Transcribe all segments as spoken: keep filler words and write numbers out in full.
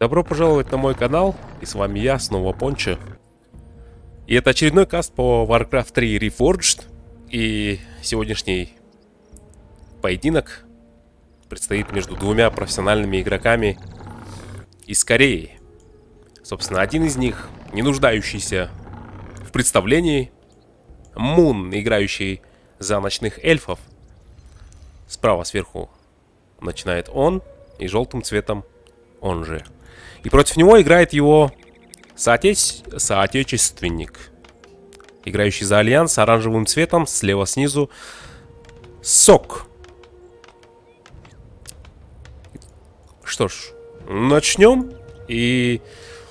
Добро пожаловать на мой канал, и с вами я, снова Пончо. И это очередной каст по Warcraft три Reforged. И сегодняшний поединок предстоит между двумя профессиональными игроками из Кореи. Собственно, один из них, не нуждающийся в представлении, Мун, играющий за ночных эльфов. Справа сверху начинает он, и желтым цветом он же. И против него играет его соотече... соотечественник, играющий за Альянс, оранжевым цветом, слева снизу Сок. Что ж, начнем. И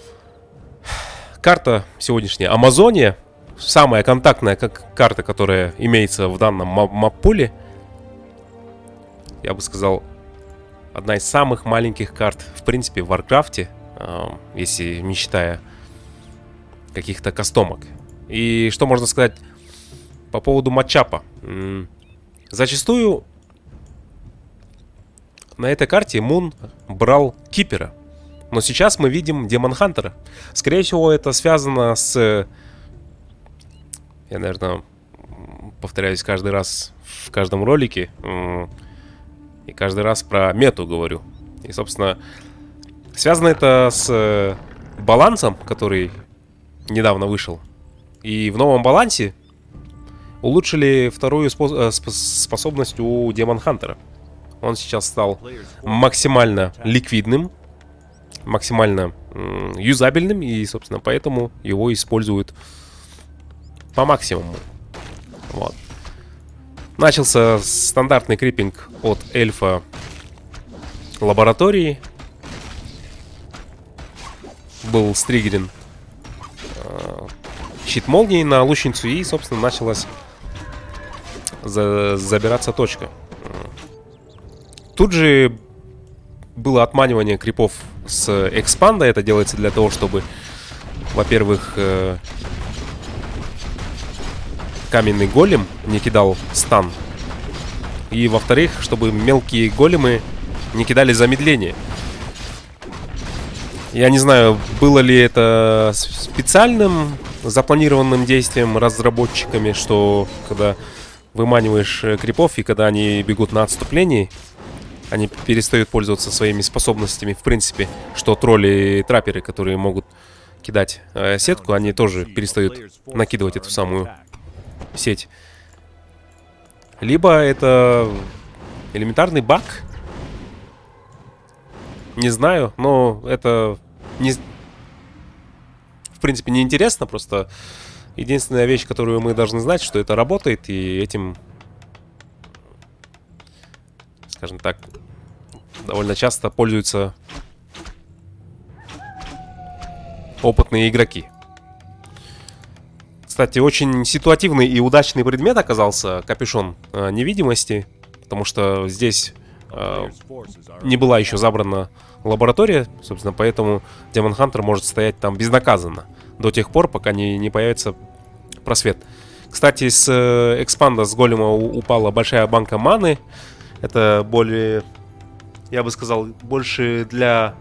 карта сегодняшняя Амазония, самая контактная как карта, которая имеется в данном мап-пуле. Я бы сказал, одна из самых маленьких карт, в принципе, в Варкрафте, если не считая каких-то кастомок. И что можно сказать по поводу матчапа? Зачастую на этой карте Мун брал Кипера, но сейчас мы видим Демон Хантера. Скорее всего, это связано с... Я, наверное, повторяюсь каждый раз в каждом ролике. И каждый раз про мету говорю. И, собственно, связано это с балансом, который недавно вышел. И в новом балансе улучшили вторую спо способность у Демон Хантера. Он сейчас стал максимально ликвидным, максимально юзабельным. И, собственно, поэтому его используют по максимуму. Вот. Начался стандартный крипинг от эльфа лаборатории. Был стригерен э, щит молнии на лучницу. И, собственно, началась за забираться точка. Тут же было отманивание крипов с экспанда. Это делается для того, чтобы, во-первых, э, каменный голем не кидал стан. И, во-вторых, чтобы мелкие големы не кидали замедление. Я не знаю, было ли это специальным запланированным действием разработчиками, что когда выманиваешь крипов и когда они бегут на отступлении, они перестают пользоваться своими способностями. В принципе, что тролли и трапперы, которые могут кидать э, сетку, они тоже перестают накидывать эту самую сеть. Либо это элементарный баг. Не знаю, но это не... в принципе не интересно. Просто единственная вещь, которую мы должны знать, что это работает. И этим, скажем так, довольно часто пользуются опытные игроки. Кстати, очень ситуативный и удачный предмет оказался капюшон э, невидимости, потому что здесь э, не была еще забрана лаборатория, собственно, поэтому Демон Хантер может стоять там безнаказанно до тех пор, пока не, не появится просвет. Кстати, с э, экспанда с голема упала большая банка маны. Это более, я бы сказал, больше для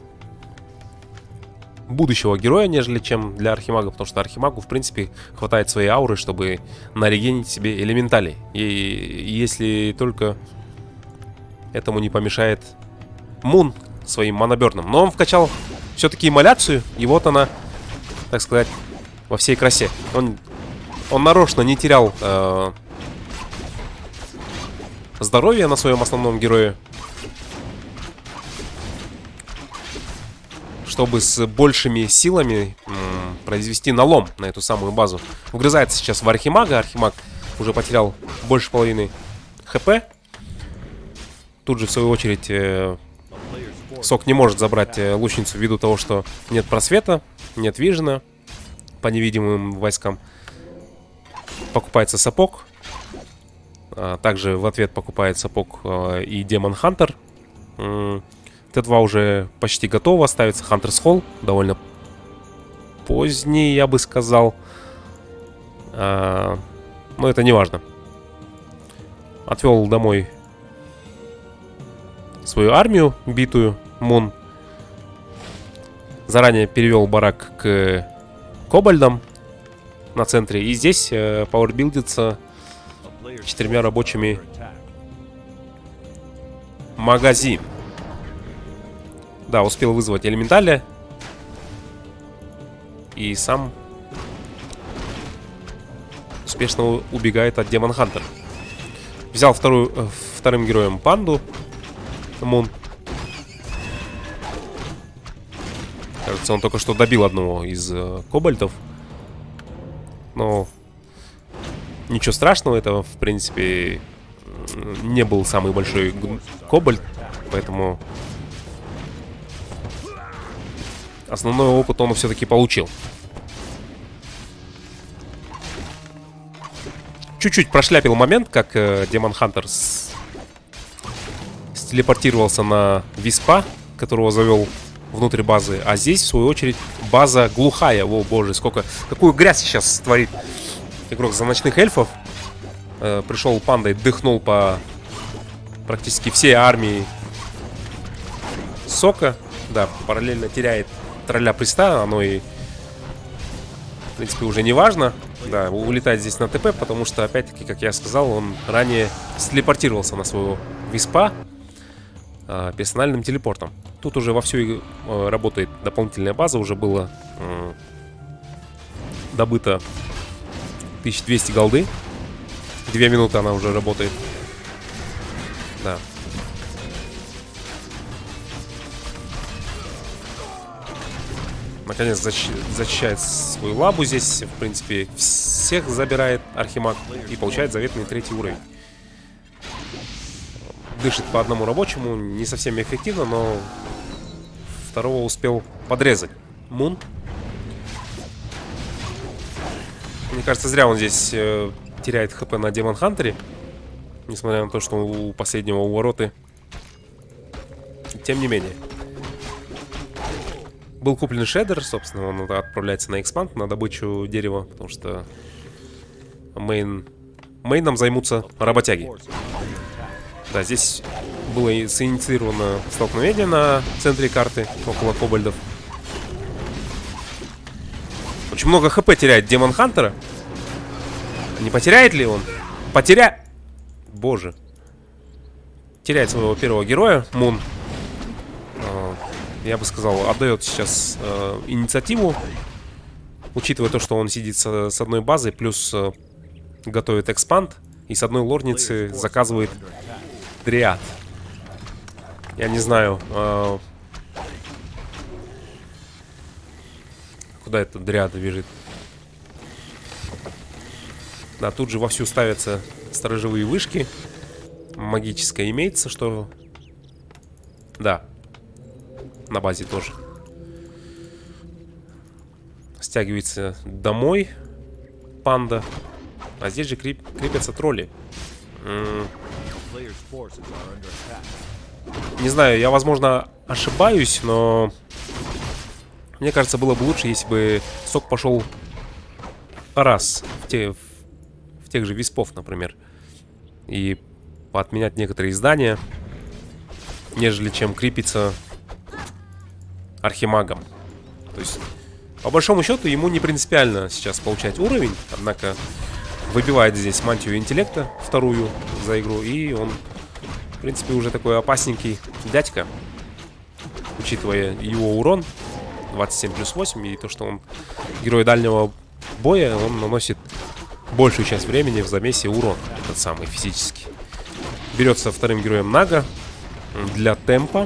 будущего героя, нежели чем для архимага, потому что архимагу, в принципе, хватает своей ауры, чтобы нарегенить себе элементалей. И, и если только этому не помешает Мун своим моноберном. Но он вкачал все-таки эмоляцию, и вот она, так сказать, во всей красе. Он, он нарочно не терял э, здоровье на своем основном герое, чтобы с большими силами м, произвести налом на эту самую базу. Вгрызается сейчас в архимага. Архимаг уже потерял больше половины хп. Тут же, в свою очередь, э, Сок не может забрать э, лучницу ввиду того, что нет просвета, нет вижена по невидимым войскам. Покупается сапог. А, также в ответ покупает сапог э, и Демон Хантер. Т два уже почти готово. Ставится Хантерс Холл. Довольно поздний, я бы сказал. А, но это не важно. Отвел домой свою армию битую Мун. заранее перевел барак к кобальдам на центре. И здесь э, пауэрбилдится четырьмя рабочими магазин. Да, успел вызвать элементаля. И сам успешно убегает от Демон Хантера. Взял вторую, э, вторым героем панду. Мун. Кажется, он только что добил одного из э, кобальтов. Но ничего страшного, это, в принципе, не был самый большой кобальт. Поэтому основной опыт он все-таки получил. Чуть-чуть прошляпил момент, как э, Демон Хантер с... стелепортировался на Виспа, которого завел внутрь базы. А здесь, в свою очередь, база глухая. О, боже, сколько... Какую грязь сейчас творит игрок за ночных эльфов. Э, пришел пандой, дыхнул по практически всей армии Сока. Да, параллельно теряет тролля приста. Оно и, в принципе, уже не важно. Да, улетает здесь на ТП, потому что, опять-таки, как я сказал, он ранее стелепортировался на своего Виспа э, персональным телепортом. Тут уже вовсю э, работает дополнительная база. Уже было э, добыто тысяча двести голды. Две минуты она уже работает. Да. Наконец защ... защищает свою лабу здесь. В принципе, всех забирает Архимаг. И получает заветный третий уровень. Дышит по одному рабочему. Не совсем эффективно, но второго успел подрезать. Мун. Мне кажется, зря он здесь э, теряет хп на Демон Хантере. Несмотря на то, что у последнего увороты. Тем не менее. Был куплен шедер, собственно, он отправляется на экспанд, на добычу дерева, потому что мейн... мейном займутся работяги. Да, здесь было синициировано столкновение на центре карты, около кобальдов. Очень много хп теряет Демон Хантера. Не потеряет ли он? Потеря... Боже. Теряет своего первого героя, Мун. Я бы сказал, отдает сейчас э, инициативу. Учитывая то, что он сидит с, с одной базой, плюс э, готовит экспанд. И с одной лорницы заказывает дриад. Я не знаю, э, куда этот дриад бежит. Да, тут же вовсю ставятся сторожевые вышки. Магическое имеется, что... Да. На базе тоже. Стягивается домой панда. А здесь же крип, крепятся тролли. М-м. Не знаю, я, возможно, ошибаюсь, но мне кажется, было бы лучше, если бы Сок пошел раз в, те, в, в тех же Виспов, например, и поотменять некоторые здания, нежели чем крепиться Архимагом. То есть, по большому счету, ему не принципиально сейчас получать уровень. Однако, выбивает здесь мантию интеллекта, вторую за игру. И он, в принципе, уже такой опасненький дядька. Учитывая его урон двадцать семь плюс восемь. И то, что он герой дальнего боя, он наносит большую часть времени в замесе урон. Этот самый физический. Берется вторым героем Нага для темпа.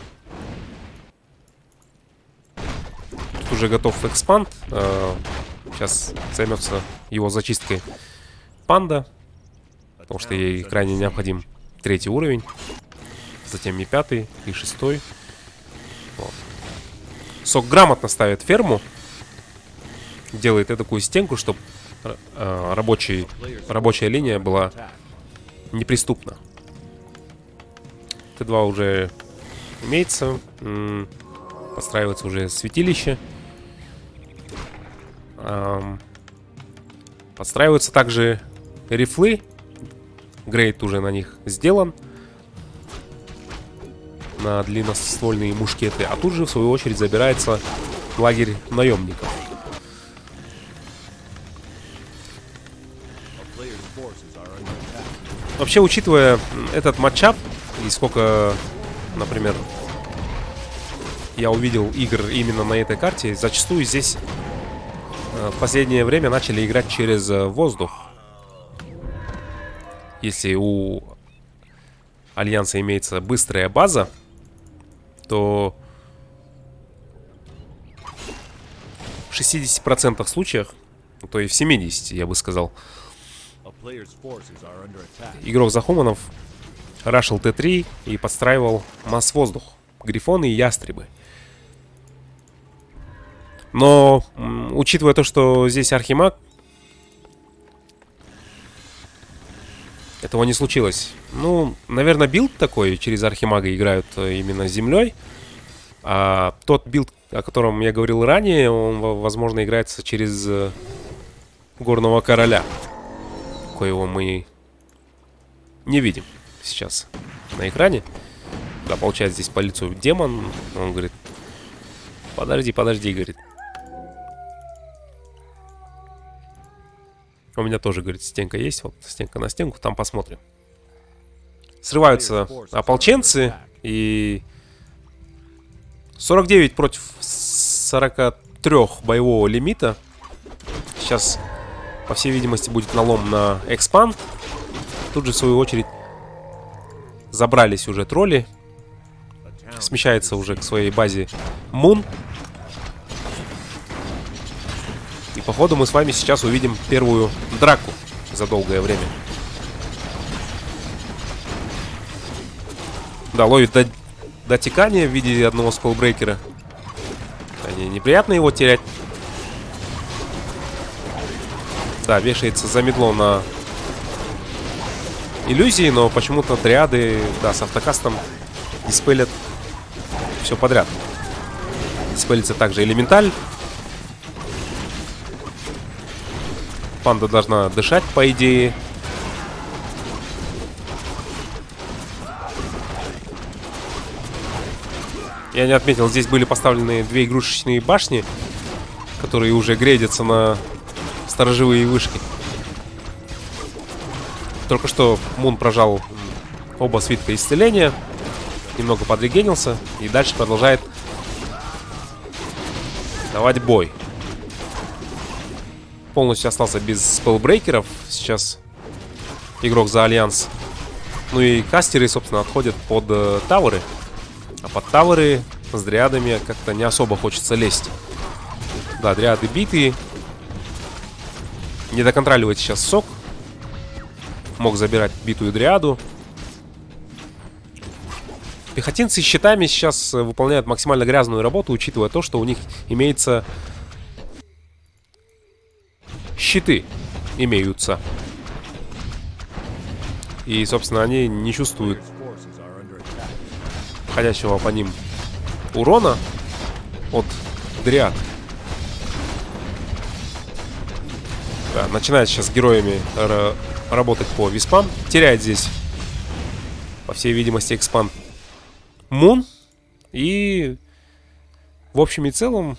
Уже готов экспанд. Сейчас займется его зачисткой панда, потому что ей крайне необходим третий уровень. Затем и пятый, и шестой. Вот. Сок грамотно ставит ферму. Делает такую стенку, чтобы э, рабочий, рабочая линия была неприступна. Т два уже имеется. М-м, постраивается уже святилище. Эм, подстраиваются также рифлы. Грейд уже на них сделан. на длинноствольные мушкеты. А тут же, в свою очередь, забирается лагерь наемников. Вообще, учитывая этот матчап и сколько, например, я увидел игр именно на этой карте, зачастую здесь в последнее время начали играть через воздух. Если у Альянса имеется быстрая база, то в шестидесяти процентах случаях, то и в семидесяти, я бы сказал, игрок Захуманов рашил Т три и подстраивал масс-воздух, грифоны и ястребы. Но, учитывая то, что здесь Архимаг, этого не случилось. Ну, наверное, билд такой, через Архимага играют именно с землей. А тот билд, о котором я говорил ранее, он, возможно, играется через Горного Короля, коего мы не видим сейчас на экране. Да, получает здесь по лицу демон. Он говорит: подожди, подожди, говорит. У меня тоже, говорит, стенка есть. Вот стенка на стенку, там посмотрим. Срываются ополченцы. И сорок девять против сорока трёх боевого лимита. Сейчас, по всей видимости, будет налом на экспанд. Тут же, в свою очередь, забрались уже тролли. Смещается уже к своей базе Мун. И походу мы с вами сейчас увидим первую драку за долгое время. Да, ловит до, дотекание в виде одного спеллбрейкера. Неприятно его терять. Да, вешается замедло на иллюзии, но почему-то дриады, да, с автокастом диспелят все подряд. Диспелится также элементаль. Панда должна дышать, по идее. Я не отметил, здесь были поставлены две игрушечные башни, которые уже грейдятся на сторожевые вышки. Только что Мун прожал оба свитка исцеления, немного подрегенился и дальше продолжает давать бой. Полностью остался без спеллбрейкеров сейчас игрок за Альянс. Ну и кастеры, собственно, отходят под э, таверы. А под таверы с дриадами как-то не особо хочется лезть. Да, дриады битые. Не доконтроливает сейчас сок. Мог забирать битую дриаду. Пехотинцы с щитами сейчас выполняют максимально грязную работу, учитывая то, что у них имеется... щиты имеются. И, собственно, они не чувствуют входящего по ним урона от дриад. Да, начинает сейчас с героями работать по виспам. Теряет здесь, по всей видимости, экспанд Мун. И в общем и целом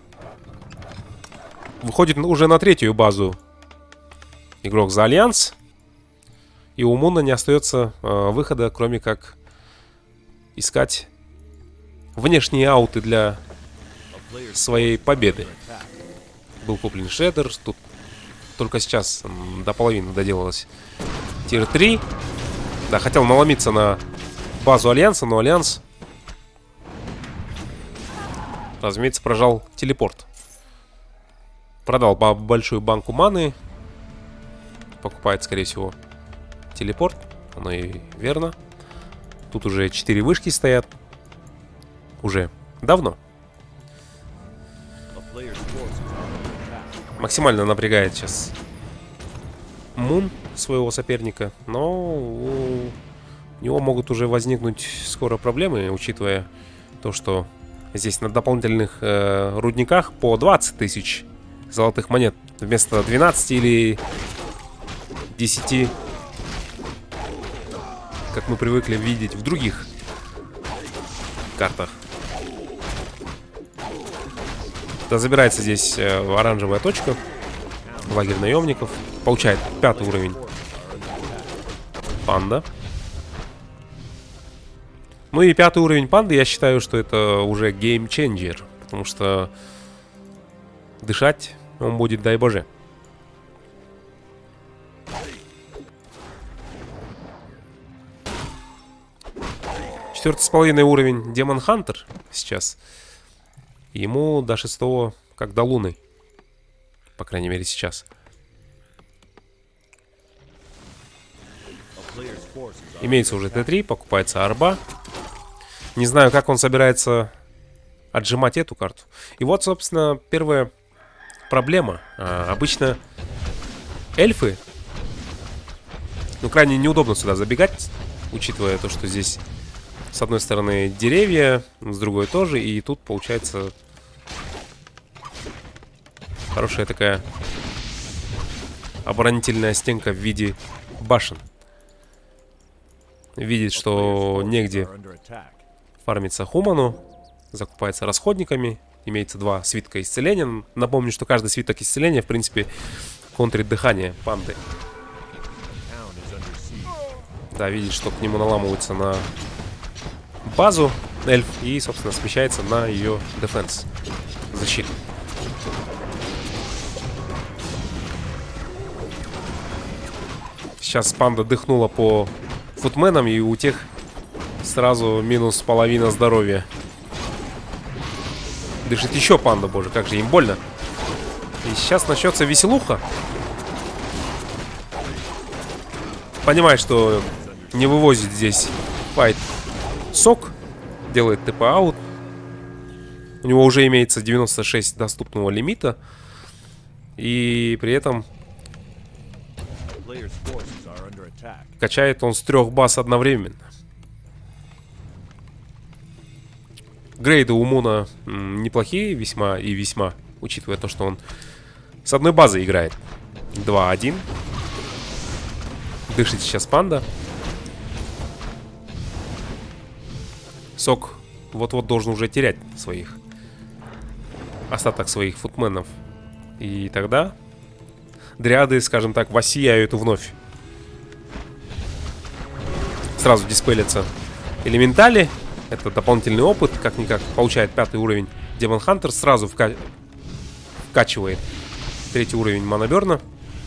выходит уже на третью базу игрок за Альянс. И у Муна не остается э, выхода, кроме как искать внешние ауты для своей победы. Был куплен шеддер. Тут только сейчас до половины доделалось тир три. Да, хотел наломиться на базу Альянса, но Альянс, разумеется, прожал телепорт. Продал большую банку маны. Покупает, скорее всего, телепорт. Оно и верно. Тут уже четыре вышки стоят. Уже давно. Максимально напрягает сейчас Мун своего соперника. Но у него могут уже возникнуть скоро проблемы, учитывая то, что здесь на дополнительных э, рудниках по двадцать тысяч золотых монет вместо двенадцати или десяти, как мы привыкли видеть в других карта. Да, забирается здесь э, оранжевая точка. Лагерь наемников. Получает пятый уровень панда. Ну и пятый уровень панды, я считаю, что это уже геймченджер. Потому что дышать он будет, дай боже. Четвертый с половиной уровень Демон Хантер сейчас. Ему до шестого, как до луны. По крайней мере, сейчас. Имеется уже Т три, покупается арба. Не знаю, как он собирается отжимать эту карту. И вот, собственно, первая проблема. А, обычно эльфы... Ну, крайне неудобно сюда забегать, учитывая то, что здесь с одной стороны деревья, с другой тоже. И тут получается хорошая такая оборонительная стенка в виде башен. Видит, что негде фармится Хуману. Закупается расходниками. Имеется два свитка исцеления. Напомню, что каждый свиток исцеления, в принципе, контрит дыхание панды. Да, видит, что к нему наламываются на базу эльф. И, собственно, смещается на ее дефенс. Защиту. Сейчас панда дыхнула по футменам, и у тех сразу минус половина здоровья. Дышит еще панда, боже, как же им больно. И сейчас начнется веселуха. Понимает, что не вывозит здесь файт сок. Делает ТП-аут. У него уже имеется девяносто шесть доступного лимита. И при этом качает он с трех баз одновременно. Грейды у Муна м, неплохие, весьма и весьма, учитывая то, что он с одной базы играет. два один. Дышит сейчас панда. Сок вот-вот должен уже терять своих остаток своих футменов. И тогда дриады, скажем так, воссияют вновь. Сразу диспелятся элементали. Это дополнительный опыт. Как-никак получает пятый уровень Демон Хантер. Сразу вка... вкачивает третий уровень Манаберна.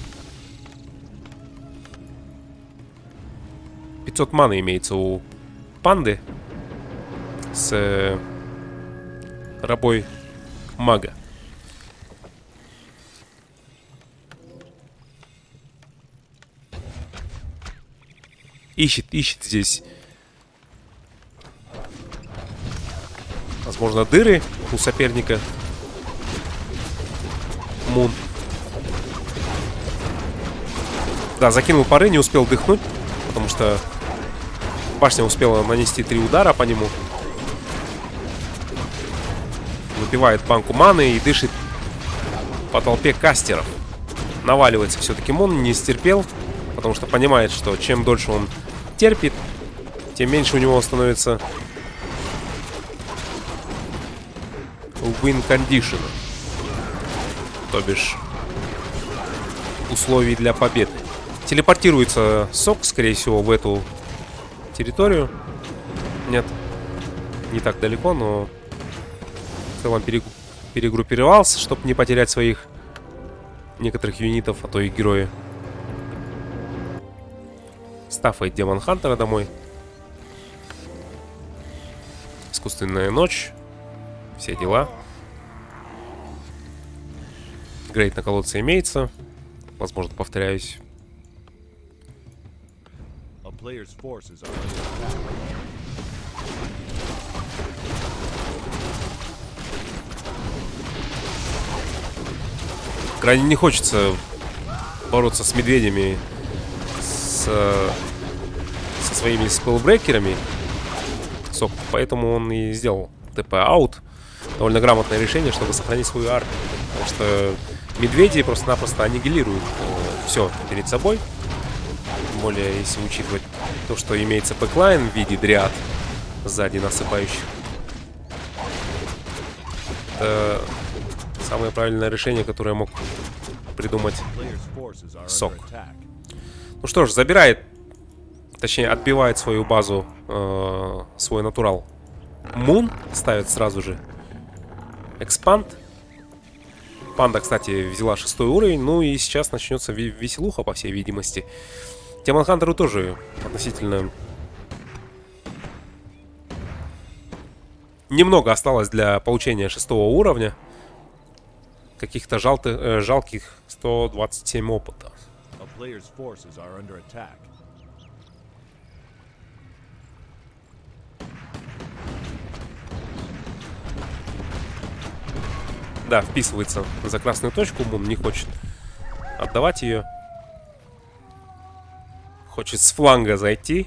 пятьсот маны имеется у панды с э, рабой мага. Ищет, ищет здесь, возможно, дыры у соперника. Мун. Да, закинул пары, не успел дыхнуть, потому что башня успела нанести три удара по нему. Выпивает банку маны и дышит по толпе кастеров. Наваливается все-таки Мун, не стерпел, потому что понимает, что чем дольше он терпит, тем меньше у него становится win condition, то бишь условий для победы. Телепортируется Сок, скорее всего, в эту территорию. Нет, не так далеко, но в целом перегруппировался, чтобы не потерять своих некоторых юнитов, а то и герои. Стафает Демон Хантера домой. Искусственная ночь. Все дела. Грейд на колодце имеется. Возможно, повторяюсь. Крайне не хочется бороться с медведями, с, со своими спеллбрекерами. Сок, поэтому он и сделал ТП-аут. Довольно грамотное решение, чтобы сохранить свою армию. Потому что медведи просто-напросто аннигилируют все перед собой. Тем более, если учитывать то, что имеется бэклайн в виде дриад сзади насыпающих Это самое правильное решение, которое мог придумать Сок. Ну что ж, забирает, точнее отбивает свою базу, э, свой натурал. Мун ставит сразу же экспанд. Панда, кстати, взяла шестой уровень. Ну и сейчас начнется веселуха, по всей видимости. Демон Хантеру тоже относительно немного осталось для получения шестого уровня. Каких-то э, жалких сто двадцать семь опыта. Да, вписывается за красную точку. Мун не хочет отдавать ее. Хочет с фланга зайти.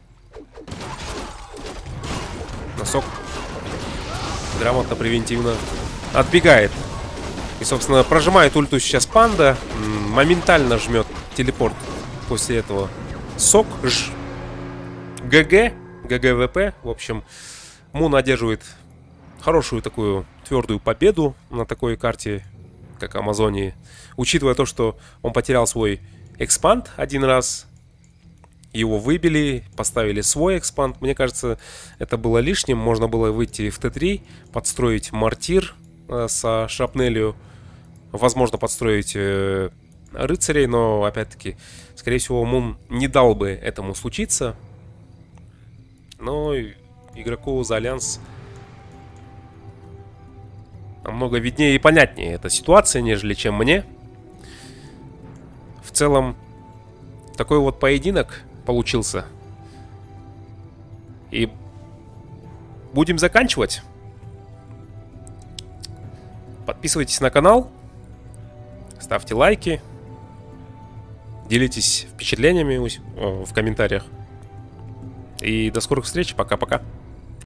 Носок грамотно, превентивно отбегает. И, собственно, прожимает ульту сейчас Панда. Моментально жмет телепорт после этого Сок. Ж... ГГ. ГГВП. В общем, Мун одерживает хорошую такую твердую победу на такой карте, как Амазонии. Учитывая то, что он потерял свой экспанд один раз. Его выбили, поставили свой экспанд. Мне кажется, это было лишним. Можно было выйти в Т три, подстроить мортир э, со шрапнелью. Возможно, подстроить э, рыцарей, но, опять-таки, скорее всего, Мун не дал бы этому случиться. Но игроку за Альянс намного виднее и понятнее эта ситуация, нежели чем мне. В целом, такой вот поединок получился. И будем заканчивать. Подписывайтесь на канал. Ставьте лайки. Делитесь впечатлениями в комментариях. И до скорых встреч. Пока-пока.